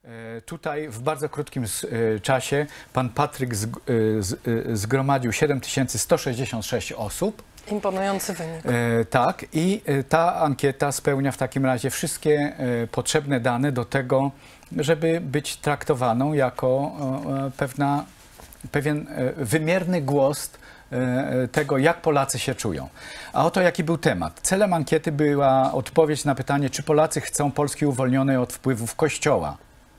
Tutaj w bardzo krótkim czasie pan Patryk zgromadził 7166 osób. Imponujący wynik. Tak, i ta ankieta spełnia w takim razie wszystkie potrzebne dane do tego, żeby być traktowaną jako pewien wymierny głos tego, jak Polacy się czują. A oto jaki był temat. Celem ankiety była odpowiedź na pytanie, czy Polacy chcą Polski uwolnionej od wpływów Kościoła.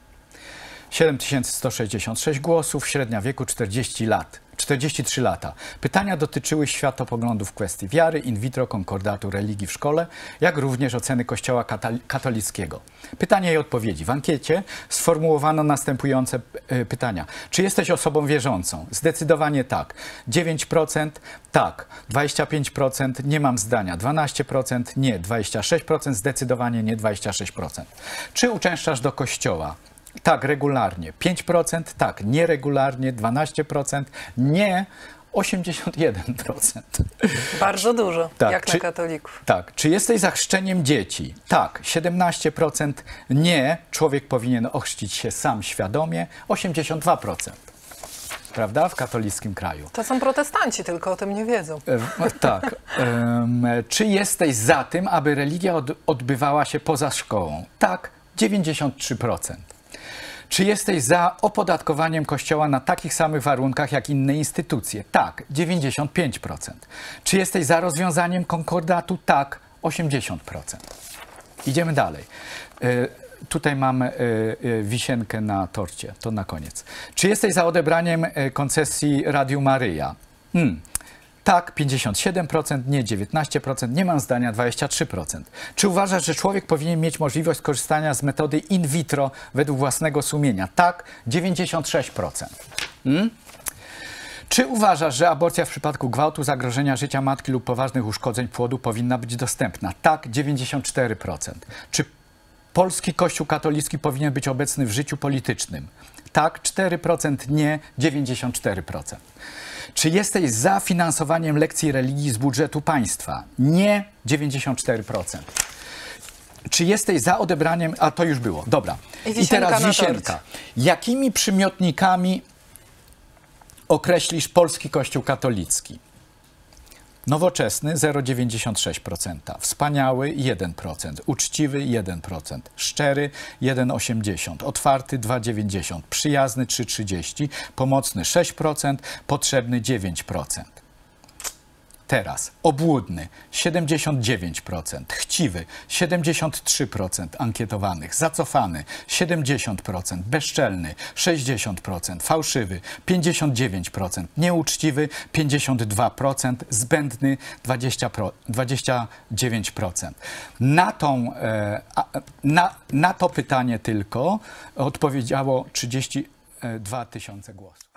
7166 głosów, średnia wieku 43 lata. Pytania dotyczyły światopoglądów w kwestii wiary, in vitro, konkordatu religii w szkole, jak również oceny Kościoła katolickiego. Pytania i odpowiedzi. W ankiecie sformułowano następujące pytania. Czy jesteś osobą wierzącą? Zdecydowanie tak. 9% tak. 25% nie mam zdania. 12% nie. 26% zdecydowanie nie. 26%. Czy uczęszczasz do Kościoła? Tak, regularnie. 5% tak, nieregularnie. 12% nie. 81%. Bardzo dużo, tak, jak na katolików. Tak. Czy jesteś za chrzczeniem dzieci? Tak. 17% nie. Człowiek powinien ochrzcić się sam świadomie. 82%. Prawda? W katolickim kraju. To są protestanci, tylko o tym nie wiedzą. Tak. Czy jesteś za tym, aby religia odbywała się poza szkołą? Tak. 93%. Czy jesteś za opodatkowaniem Kościoła na takich samych warunkach jak inne instytucje? Tak, 95%. Czy jesteś za rozwiązaniem konkordatu? Tak, 80%. Idziemy dalej. Tutaj mamy wisienkę na torcie, to na koniec. Czy jesteś za odebraniem koncesji Radiu Maryja? Tak, 57%, nie 19%, nie mam zdania 23%. Czy uważasz, że człowiek powinien mieć możliwość skorzystania z metody in vitro według własnego sumienia? Tak, 96%. Czy uważasz, że aborcja w przypadku gwałtu, zagrożenia życia matki lub poważnych uszkodzeń płodu powinna być dostępna? Tak, 94%. Czy polski Kościół katolicki powinien być obecny w życiu politycznym? Tak, 4%, nie, 94%. Czy jesteś za finansowaniem lekcji religii z budżetu państwa? Nie, 94%. Czy jesteś za odebraniem... A to już było, dobra. I teraz wisienka. Jakimi przymiotnikami określisz polski Kościół katolicki? Nowoczesny 0,96%, wspaniały 1%, uczciwy 1%, szczery 1,80%, otwarty 2,90%, przyjazny 3,30%, pomocny 6%, potrzebny 9%. Teraz obłudny 79%, chciwy 73% ankietowanych, zacofany 70%, bezczelny 60%, fałszywy 59%, nieuczciwy 52%, zbędny 29%. Na to pytanie tylko odpowiedziało 32 000 głosów.